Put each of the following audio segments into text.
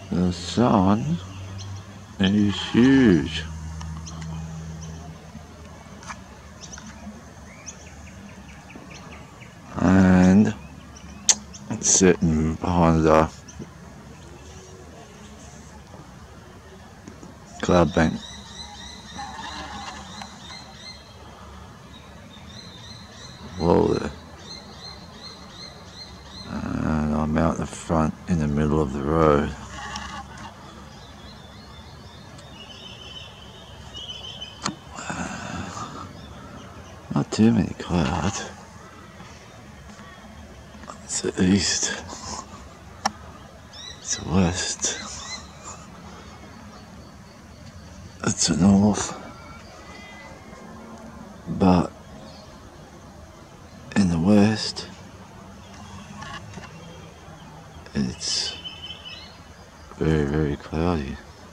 The sun is huge. And it's sitting behind the cloud bank. Whoa there. And I'm out the front in the middle of the road. Not too many clouds. It's the east. It's the west. It's the north. But in the west, it's very, very cloudy.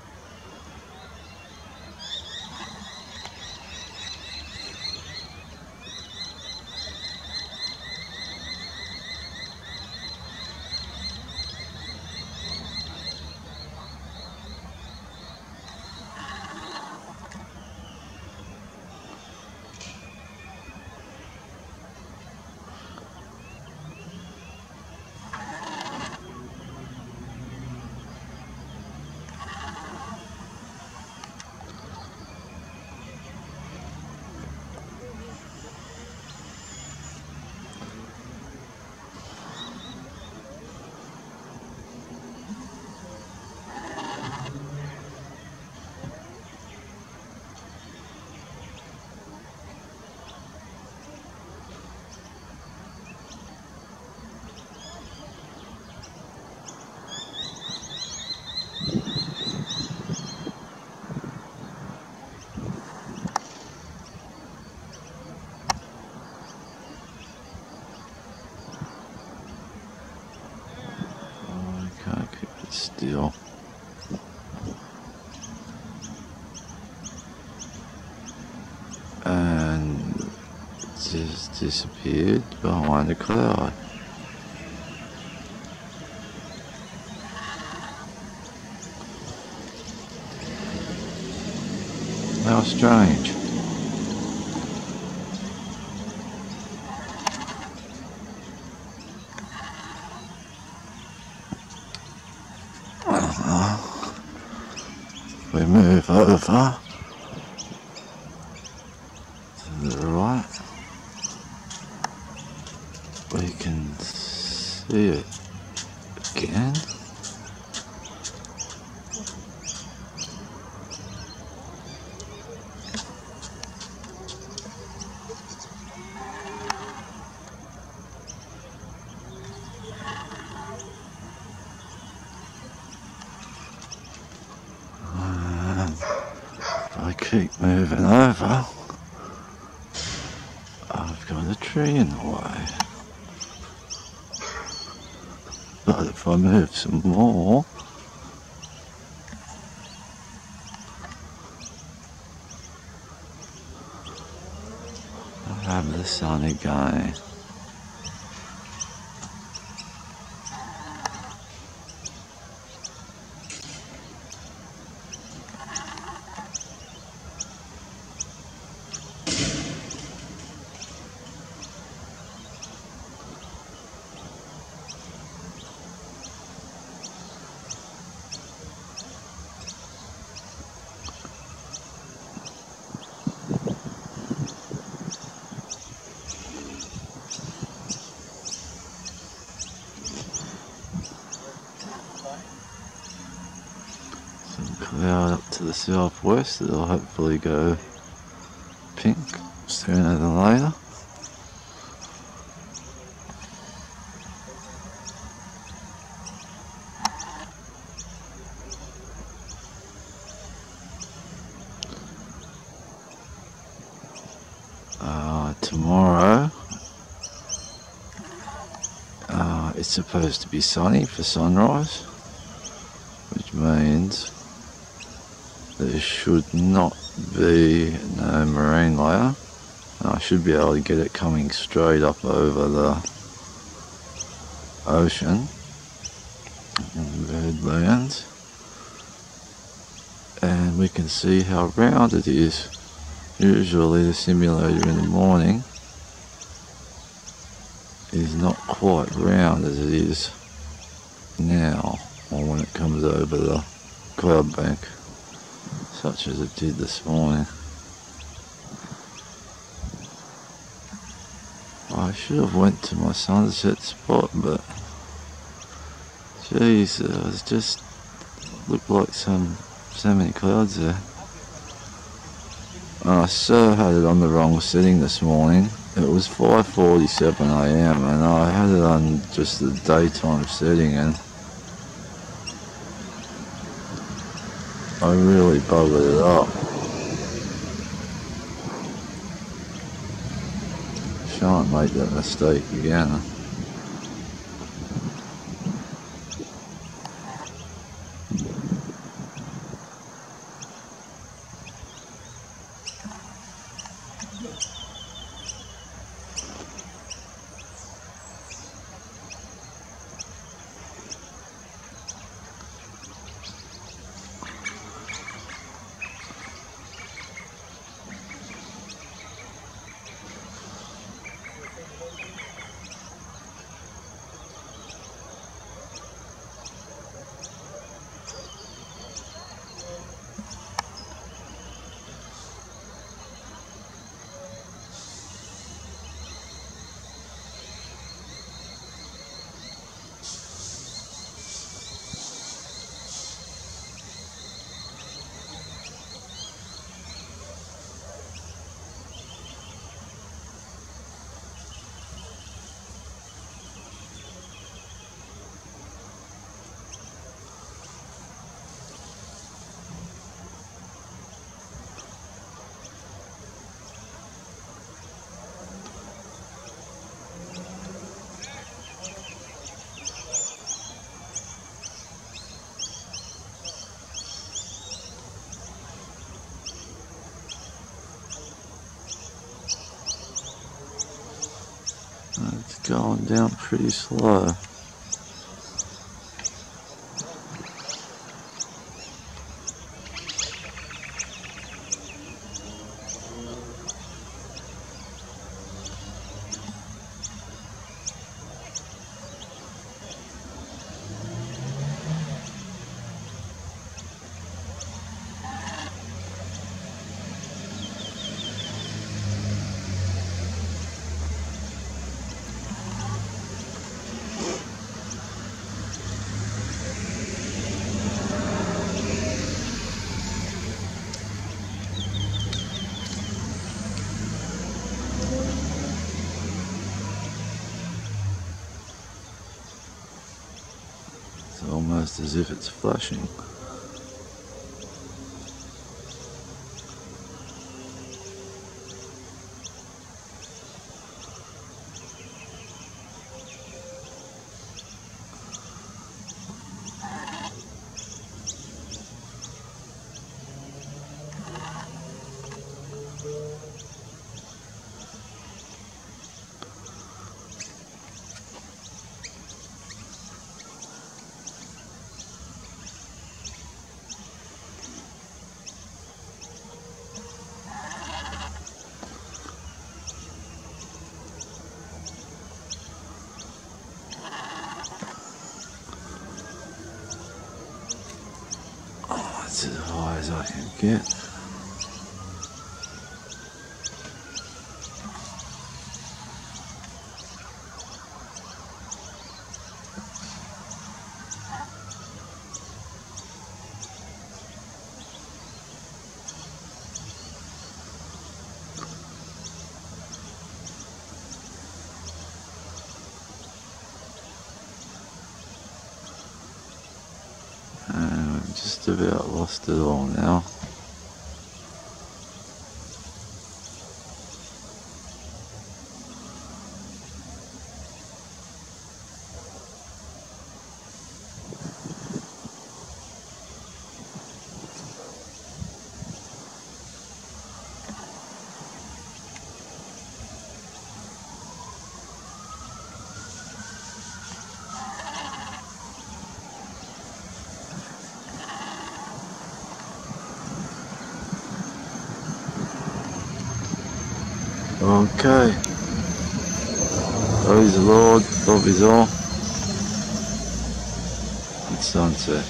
Still. And it just disappeared behind a cloud. How strange. We move over to the right, we can see it again. I keep moving over, I've got a tree in the way. But if I move some more, I'll have the sun again. Cloud up to the southwest, it'll hopefully go pink sooner than later. Tomorrow it's supposed to be sunny for sunrise, which means there should not be no marine layer. I should be able to get it coming straight up over the ocean in Badlands. and we can see how round it is. Usually the simulator in the morning is not quite round as it is now, or when it comes over the cloud bank, such as it did this morning. I should have went to my sunset spot, but geez, it just looked like so many clouds there. I so had it on the wrong setting this morning. It was 5:47 AM and I had it on just the daytime setting, and I really buggered it up. Shan't make that mistake again. It's going down pretty slow. It's almost as if it's flashing. That's as high as I can get. And I've just about lost it all now. Okay. Praise the Lord, love is all. It's sunset.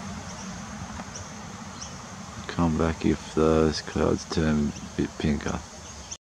Come back if those clouds turn a bit pinker.